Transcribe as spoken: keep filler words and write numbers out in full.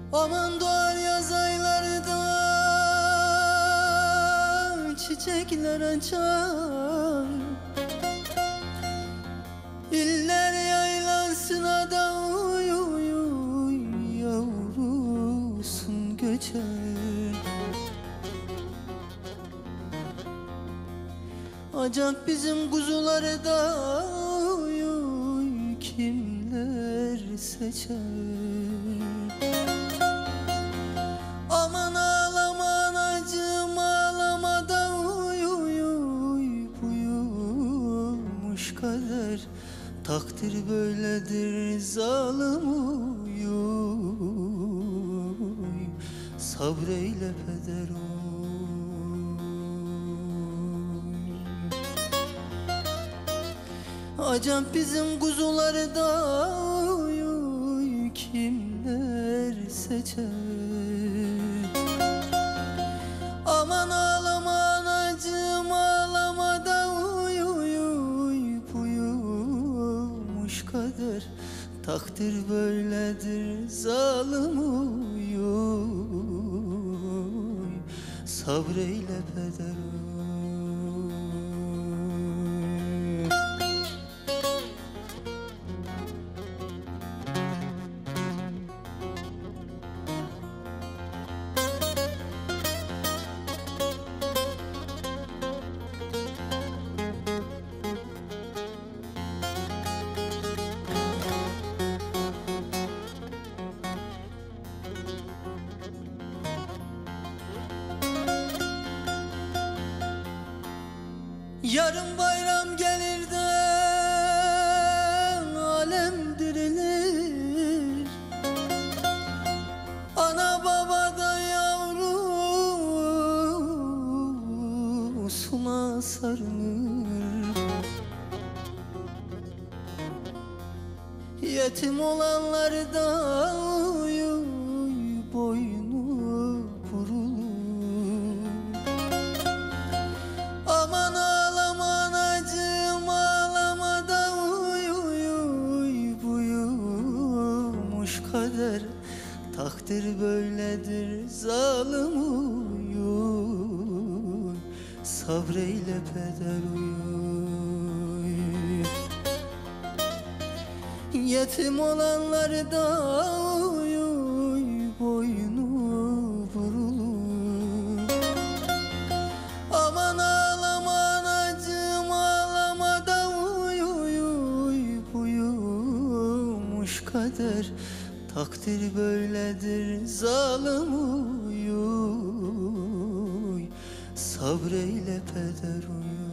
Aman doğar yaz aylarında çiçekler açar, İller yaylasına da uy uy uy yavrusun göçer. Acap bizim kuzuları da uy uy kimler seçer. Aman ağlama anacığım ağlama da uy uy uy buyurmuş kader. Takdir böyledir zalim uy uy sabreyle peder uy. Acap bizim kuzuları da uy uy kimler seçer. Aman ağlama anacığım ağlama da uy uy uy buyurmuş kader. Takdir böyledir zalim uy uy sabreyle peder uy. Yarın bayram gelir de alem dirilir, ana baba da yavrusuna sarılır. Yetim olanları da uy uy boynu vurulur. Aman ağlama anacığım ağlama da uy uy uy buyurmuş kader. Takdir böyledir zalim uy uy sabreyle peder uy. Yetim olanları da uy uy boynu vurulur. Aman ağlama anacığım ağlama da uy uy uy buyurmuş kader. Takdir böyledir zalim uy uy sabreyle peder uy.